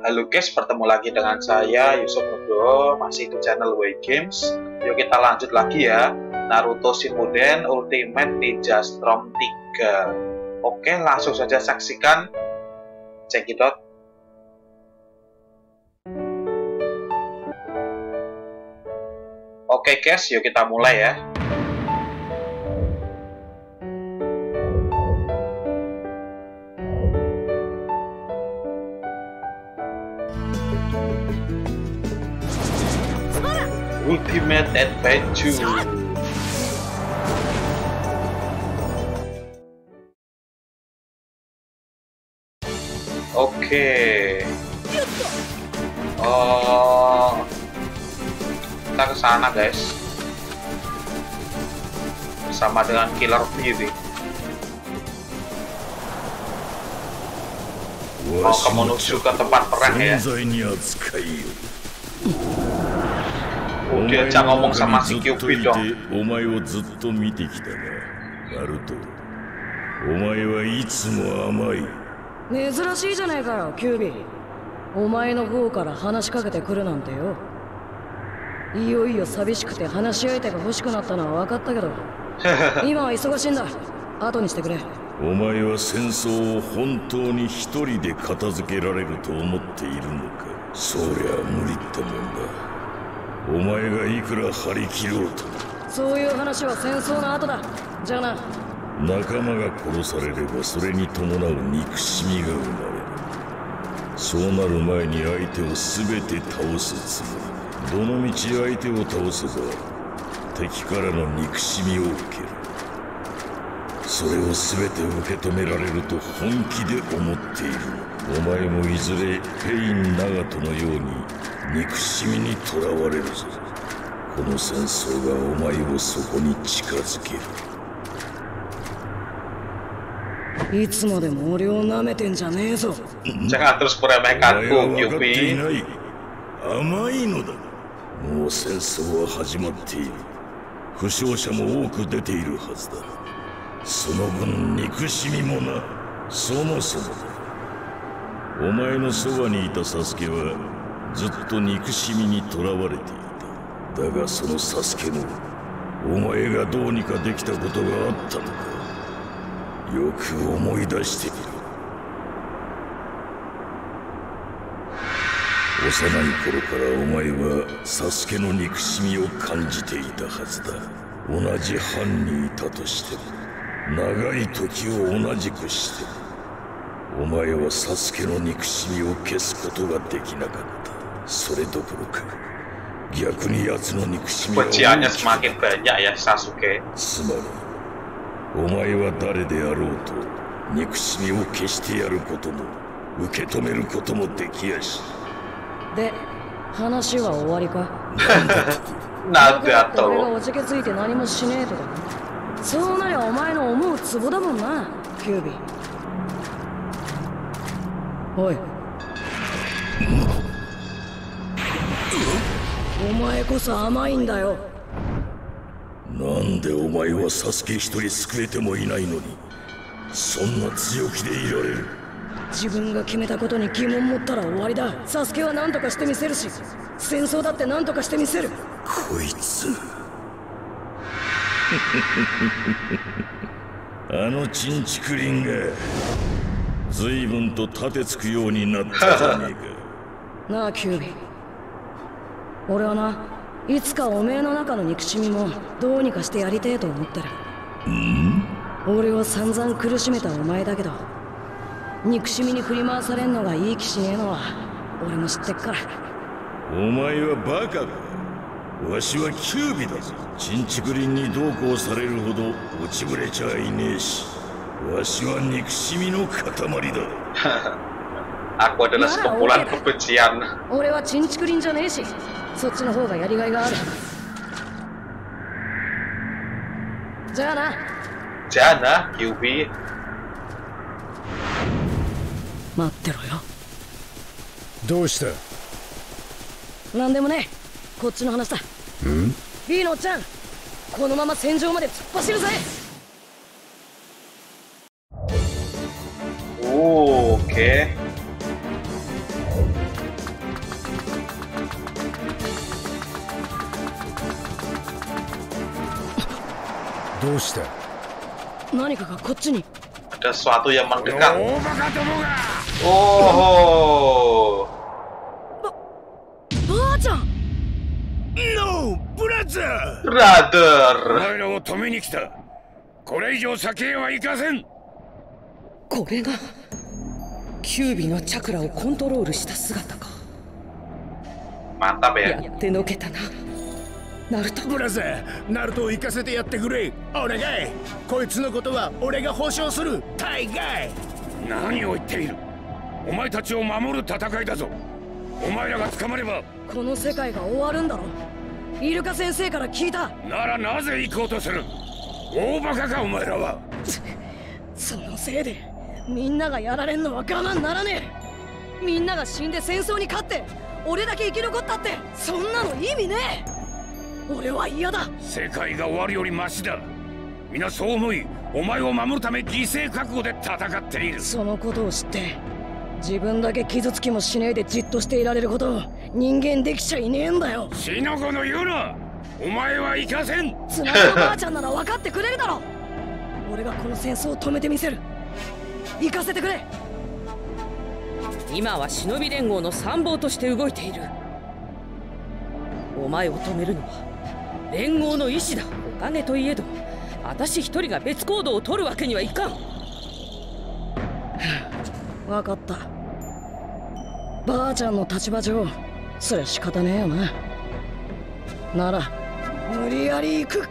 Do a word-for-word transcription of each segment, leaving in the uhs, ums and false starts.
Halo guys, bertemu lagi dengan saya Yusuf Nugroho, masih di channel Way Games. Yuk kita lanjut lagi ya, Naruto Shippuden Ultimate Ninja Storm tiga. Oke, langsung saja saksikan. Check it out. Oke guys, yuk kita mulai ya. Ultimate Adventure. Oke. Oh, kita ke sana guys. Bersama dengan Killer Bee. Mau ke menuju ke tempat perang ya. Oh, dia jangan ngomong sama si Kyuubi dong. Jangan terus meremehkanku, Kyuubi. Kebenciannya semakin banyak ya, Sasuke. Aku adalah sekumpulan kebencian. Jana, Kyuubi. Oh, oke. うした？ 何かがこっちに。 Ada sesuatu yang mendekat. 大バカどもが。 Oh. ば、ばあちゃん。 ノー、ブラザー。お Brother. 前らを止めに来た。これ以上先へは行かせん。 これがキュービのチャクラをコントロールした姿か。 Mantap ya. やってのけたな、ナルト。 ブラザー、ナルトを行かせてやってくれ。お願い。こいつのことは俺が保証する。大概。何を言っている。お前たちを守る戦いだぞ。お前らが捕まればこの世界が終わるんだろ。イルカ先生から聞いた。 ならなぜ行こうとする。大バカかお前らは。 そのせいでみんながやられんのは我慢ならねえ。みんなが死んで戦争に勝って俺だけ生き残ったってそんなの意味ねえ。俺は嫌だ。 世界が終わるよりマシだ。皆そう思い、お前を守るため犠牲覚悟で戦っている。 そのことを知って自分だけ傷つきもしねえでじっとしていられるほど人間できちゃいねえんだよ。 死の子の言うな。お前は行かせん。 つながのばあちゃんなら分かってくれるだろ。俺がこの戦争を止めてみせる。行かせてくれ。今は忍び連合の参謀として動いている。お前を止めるのは連合の意志だ。おかげといえど私一人が別行動を取るわけにはいかん。分かった。ばあちゃんの立場上そりゃ仕方ねえよな。なら無理やり行く。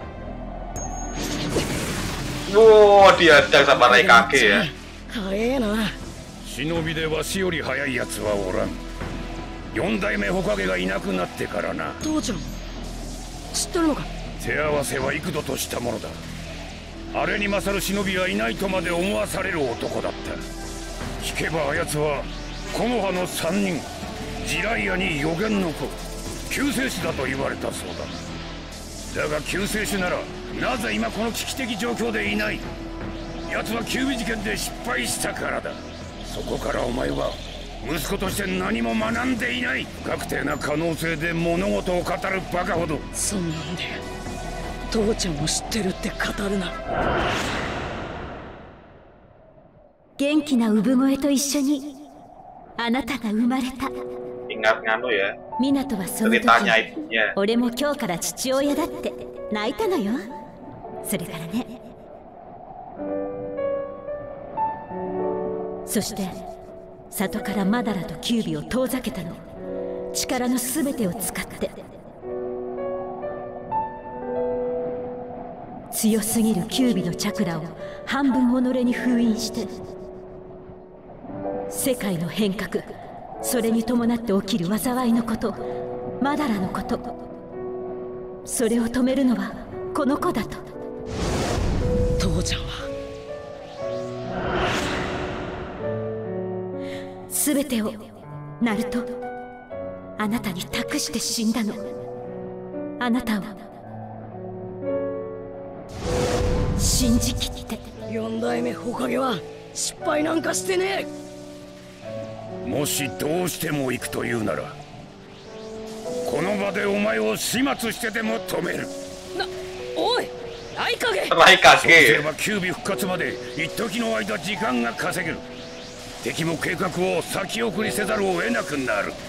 Wow, diajak sama Raikage ya. 早えな。 忍びでわしより早い奴はおらん。四代目ホカゲがいなくなってからな。 父ちゃん知ってるのか。 手合わせは幾度としたものだ。あれに勝る忍びはいないとまで思わされる男だった。聞けばあやつは木の葉の三人、ジライアに予言の子、救世主だと言われたそうだ。だが救世主ならなぜ今この危機的状況でいない。奴はキュービ事件で失敗したからだ。そこからお前は息子として何も学んでいない。不確定な可能性で物事を語るバカほど。 そんなんで父ちゃんを知ってるって語るな。 元気な産声と一緒にあなたが生まれた。 Ingat nganu ya. 湊はその時 Ceritanya ibunya. 俺も今日から父親だって泣いたのよ。それからね、そして里からマダラとキュービを遠ざけたの。力のすべてを使って。強すぎるキュービのチャクラを半分己に封印して、世界の変革、それに伴って起きる災いのこと、マダラのこと、それを止めるのはこの子だと。 父ちゃんは全てをナルト、あなたに託して死んだの。あなたを信じきって。 四代目ホカゲは失敗なんかしてねえ。もしどうしても行くというならこの場でお前を始末してでも止める。 な、おいライカゲ。 ライカゲ。 そうすればキュービ復活まで一時の間時間が稼げる。敵も計画を先送りせざるを得なくなる。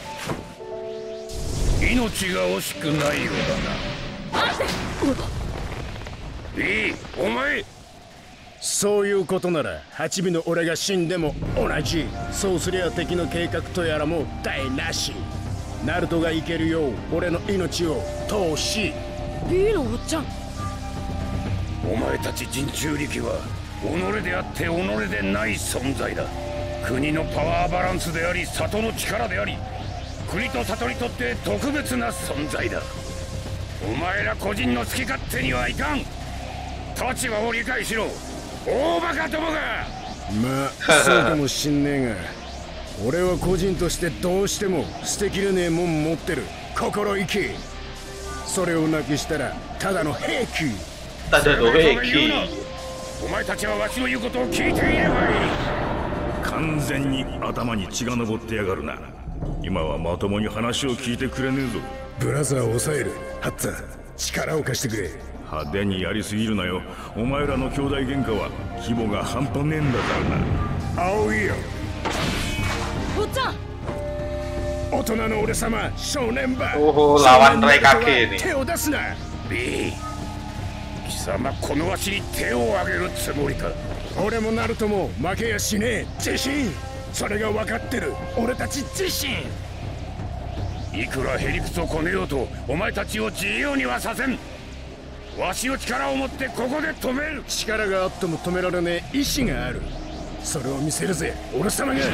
命が惜しくないようだな。 待って。 いい、お前。 そういうことなら八尾の俺が死んでも同じ。そうすりゃ敵の計画とやらも台なし。ナルトが生けるよう俺の命を投資。 B のおっちゃん。 お前たち人中力は己であって己でない存在だ。国のパワーバランスであり里の力であり、国と里にとって特別な存在だ。お前ら個人の好き勝手にはいかん。立場を理解しろ、大バカどもが。 まあそうかもしんねえが俺は個人としてどうしても捨てきれねえもん持ってる。心意気。それをなくしたらただの兵器。 ただの兵器。 お前たちはわしの言うことを聞いていればいい。 完全に頭に血が上ってやがるな。今はまともに話を聞いてくれねえぞ。 ブラザーを抑える。ハッツァ、力を貸してくれ。 派手にやりすぎるなよ。お前らの兄弟喧嘩は規模が半端ねえんだからな。青いよ。 おっちゃん。 大人の俺様、少年ば。 おお、lawan Rai Kage nih。 手を出すな。 B、貴様このわしに手を挙げるつもりか。 俺もナルトも負けやしねえ。自信。それが分かってる。俺たち自信。 いくらへりくつをこねようとお前たちを自由にはさせん。わしの力を持ってここで止める。 力があっても止められねえ意志がある。それを見せるぜ、俺様が。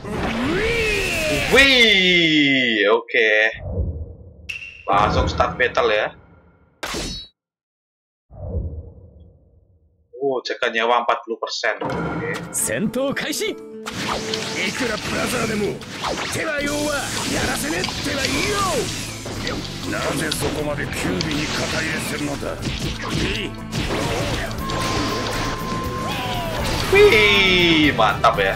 Wih, oke. Langsung start battle ya. Oh, jaga nyawa empat puluh persen. Oke. 戦闘開始。いくらブラザーでも手はよはやらせねってはいいよ。 なぜそこまでキュービに肩入れするのだ。B、 Wih, mantap ya.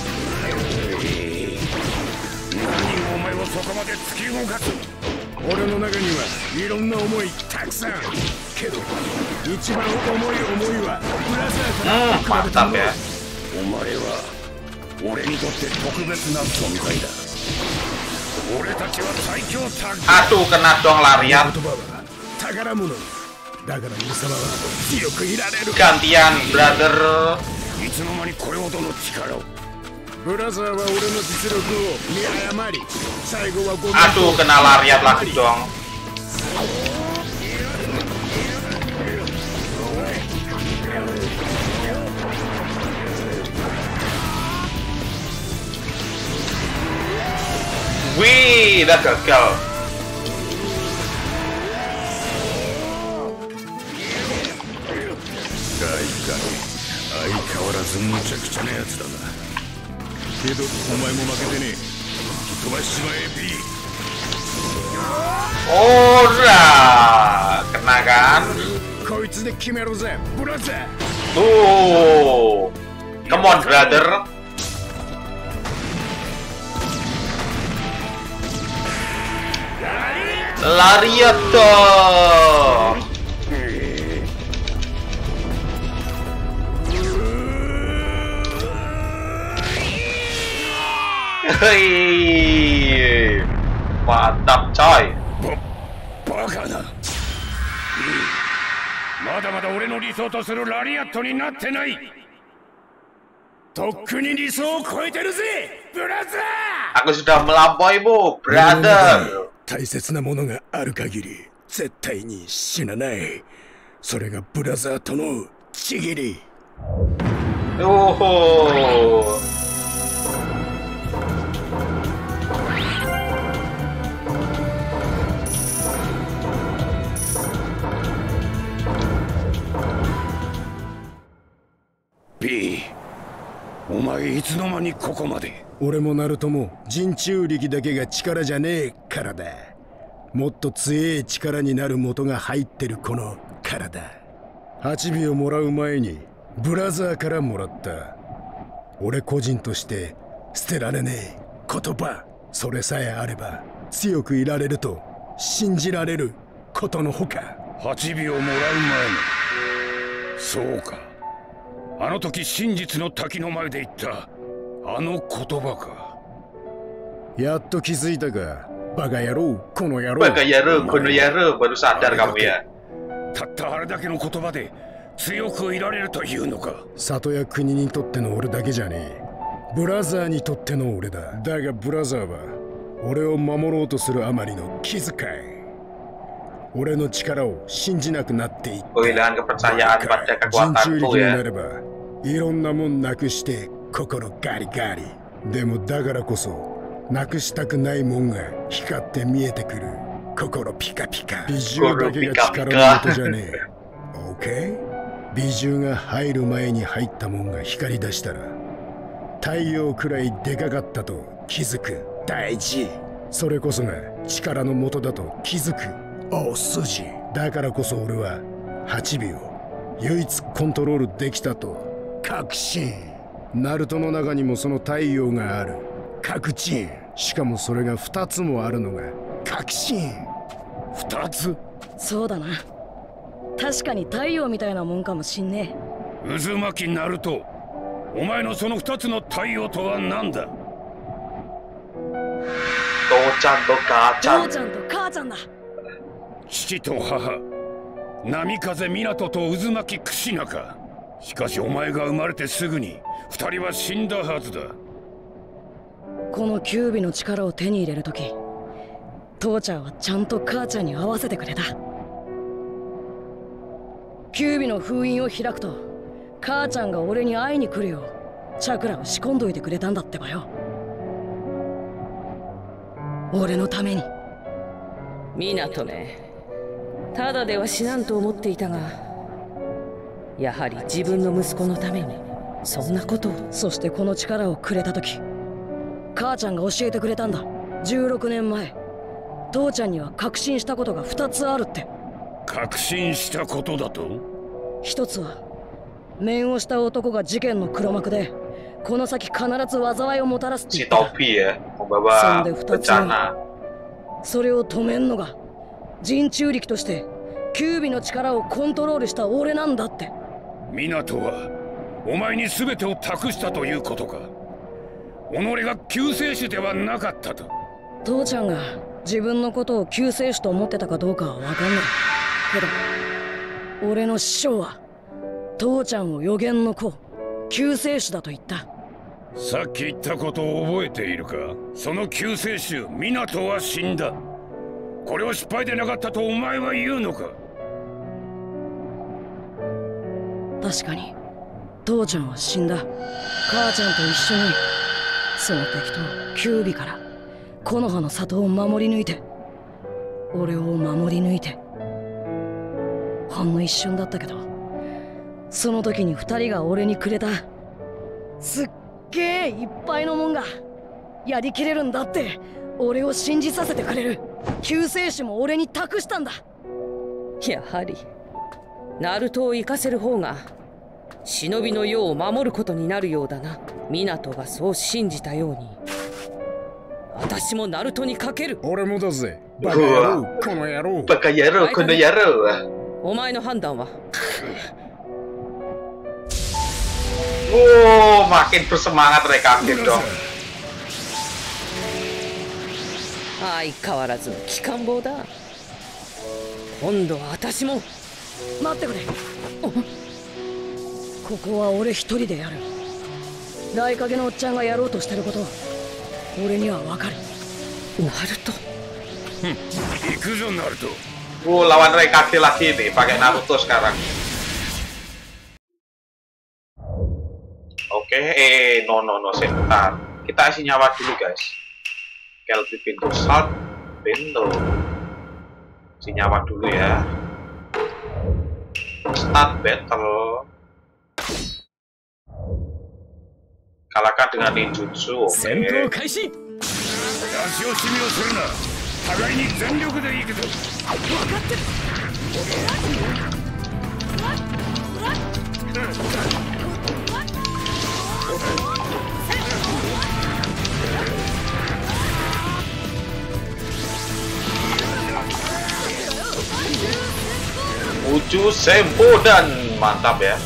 何がお前をそこまで突き動かす。 俺の中にはいろんな思いたくさん。けど一番重い思いはブラザーから比べたもの。 お前は俺にとって特別な存在だ。俺たちは最強タッグ。 Aduh, kena dong lariat. 言葉は宝物だから俺様は強くいられる。 Gantian, brother. いつの間にこれほどの力を。 ブラザーは俺の実力を見誤り、最後はごめん。 Aduh, kena lariat lagi dong. Wih, udah gagal. Gai, 相変わらずむちゃくちゃなやつだな。けどお前も負けてねえ。飛ばしちまえ B。 Ora, kena kan? こいつで決めろぜ、ブラザー。 Tuh, come on brother. Lariat dong. Hei, mantap coy. バカな。まだまだ俺の理想とするラリアットになってない。とっくに理想を超えてるぜ、ブラザー。 Aku sudah melampauimu, brother. 大切なものがある限り絶対に死なない。それがブラザーとのちぎり。 Oh. B、 お前いつの間にここまで。 俺もナルトも人中力だけが力じゃねえからだ。もっと強い力になる元が入ってるこの体。はちびをもらう前にブラザーからもらった俺個人として捨てられねえ言葉。それさえあれば強くいられると信じられることのほか。 はちびをもらう前の。そうか、あの時真実の滝の前で言ったあの言葉か。 やっと気づいたか、バカ野郎、この野郎。 Baga yaru, kono yaru, baru sadar kamu ya. たったあれだけの言葉で強くいられるというのか。 里や国にとっての俺だけじゃねえ、ブラザーにとっての俺だ。だがブラザーは俺を守ろうとするあまりの気遣い、俺の力を信じなくなっていった。 Kehilangan kepercayaan pada 人中 kekuatanku 力にな ya. ればいろんなもんなくして心ガリガリ。でもだからこそなくしたくないもんが光って見えてくる。心ピカピカ。美獣だけが力の元じゃねえ。オッケー？美獣が入る前に入ったもんが光り出したら太陽くらいでかかったと気づく。大事。それこそが力の元だと気づく。大筋。だからこそ俺ははちびを唯一コントロールできたと確信。ナルトの中にもその太陽がある。確信。しかもそれがふたつもあるのが確信。 ふたつ？ そうだな。 確かに太陽みたいなもんかもしんねえ。渦巻きナルト、お前のその二つの太陽とは何だ？ 父ちゃんと母ちゃん。 父ちゃんと母ちゃんだ。 父と母、波風湊と渦巻き櫛中。しかしお前が生まれてすぐに二人は死んだはずだ。 このキュービの力を手に入れるとき、父ちゃんはちゃんと母ちゃんに合わせてくれた。キュービの封印を開くと、母ちゃんが俺に会いに来るようチャクラを仕込んどいてくれたんだってばよ。俺のために。 湊め、ただでは死なんと思っていたが、やはり自分の息子のためにそんなことを。 そしてこの力をくれた時、母ちゃんが教えてくれたんだ。じゅうろくねんまえ、父ちゃんには確信したことがふたつあるって。 確信したことだと？ 一つは面をした男が事件の黒幕で、この先必ず災いをもたらすって言ってた。そんで二つ目、それを止めんのが人中力としてキュービの力をコントロールした俺なんだって。 湊はお前に全てを託したということか？己が救世主ではなかったと？ 父ちゃんが自分のことを救世主と思ってたかどうかは分かんないけど、俺の師匠は父ちゃんを予言の子、救世主だと言った。 さっき言ったことを覚えているか？その救世主湊は死んだ。これは失敗でなかったとお前は言うのか？ 確かに父ちゃんは死んだ。母ちゃんと一緒にその敵とキュービから木の葉の里を守り抜いて、俺を守り抜いて。ほんの一瞬だったけど、その時に二人が俺にくれたすっげえいっぱいのもんがやりきれるんだって俺を信じさせてくれる救世主も俺に託したんだ。 やはりナルトを生かせる方が忍びの世を守ることになるようだな。湊がそう信じたように、私もナルトにかける。 俺もだぜ。バカ野郎、この野郎。 バカ野郎、この野郎。 お前の判断は？ Oh, makin bersemangat mereka aktif dong. 相変わらずの機関棒だ。今度は私も。 待ってくれ。ここは俺一人でやる。大影のおっちゃんがやろうとしてることは俺にはわかる。 ナルト。 行くぞナルト。 Oh, lawan Raikage lagi nih, pakai Naruto sekarang. Oke, eh, no, no, no, sebentar. Kita isi nyawa dulu, guys. Kelpi pintu salt, pintu. Isi nyawa dulu ya. Start battle. Kalahkan dengan ninjutsu. Oke. Okay. 互いに全力で行くぞ。 分かってる。 Uju Sempo dan mantap ya.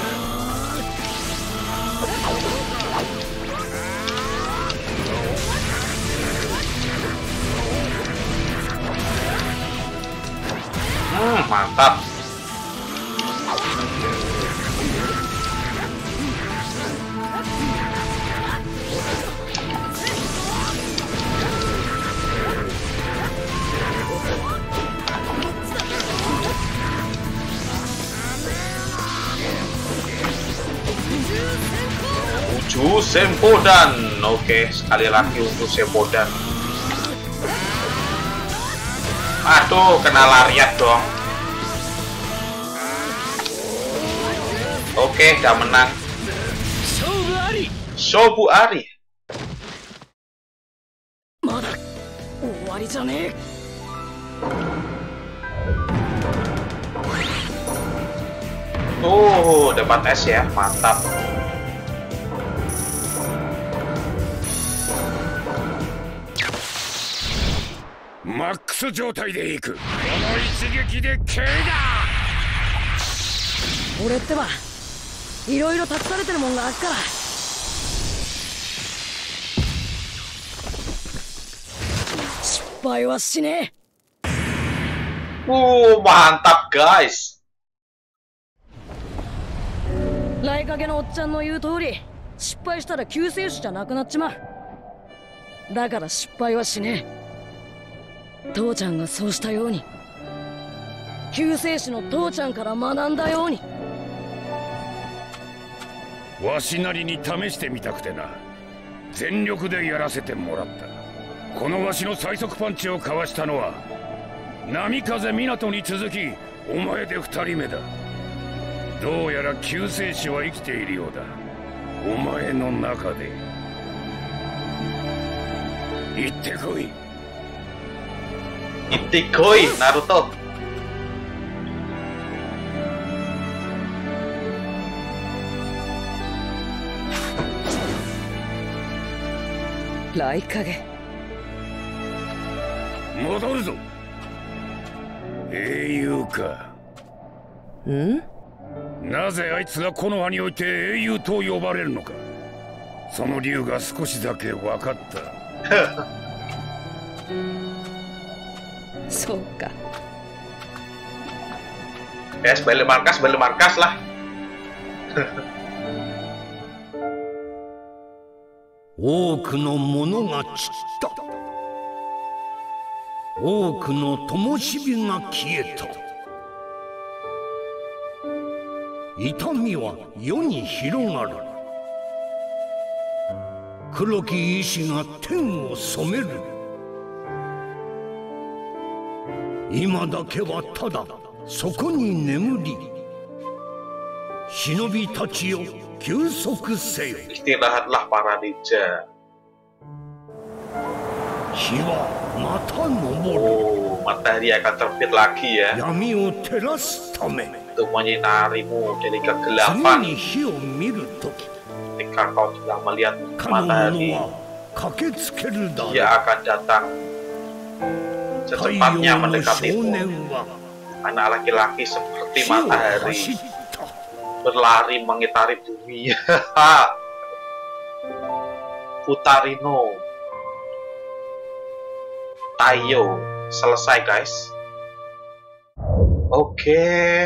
Hmm, mantap. Uju Sempodan. Oke, sekali lagi untuk Sempodan. Aduh, kena lariat dong. Oke, udah menang. Shobu Ari. Oh, dapat es ya, mantap. Max 状態でいく。この一撃で K だ。 俺ってばいろいろ託されてるもんがあるから。失敗はしねえ。 Uh, mantap guys. 来影のおっちゃんの言う通り、失敗したら救世主じゃなくなっちまう。だから失敗はしねえ。父ちゃんがそうしたように、救世主の父ちゃんから学んだように。 わしなりに試してみたくてな、全力でやらせてもらった。このわしの最速パンチをかわしたのは波風湊に続きお前で二人目だ。どうやら救世主は生きているようだ、お前の中で。行ってこい。 行ってこい、ナルト。 来影、 戻るぞ。英雄か。 ん？ なぜあいつがこの葉において英雄と呼ばれるのか、その理由が少しだけ分かった。 そうか。 Ya, balik markas, balik markas lah. 多くのものが散った。多くの灯火が消えた。痛みは世に広がる。黒き意志が天を染める。今だけはただそこに眠り、忍びたちよ休息せよ。 Istirahatlah para ninja. 日はまた昇る。 Oh, matahari akan terbit lagi ya. 闇を照らすため。 Untuk menyinarimu dari 次 kegelapan. に火を見るとき、 Ketika kau sudah melihat かの者 matahari, は駆けつけるだろう。 dia akan datang 太 secepatnya 陽の少 mendekatimu. 年は Anak laki-laki seperti 火を matahari 走った。 berlari mengitari bumi. Futarino Taiyo. Selesai guys. Oke.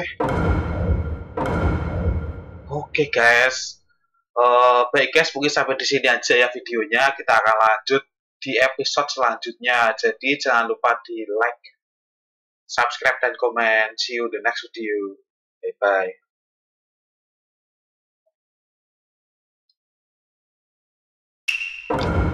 Oke guys. Uh, baik guys, mungkin sampai di sini aja ya videonya. Kita akan lanjut di episode selanjutnya. Jadi jangan lupa di like, subscribe, dan komen. See you the next video. Bye bye.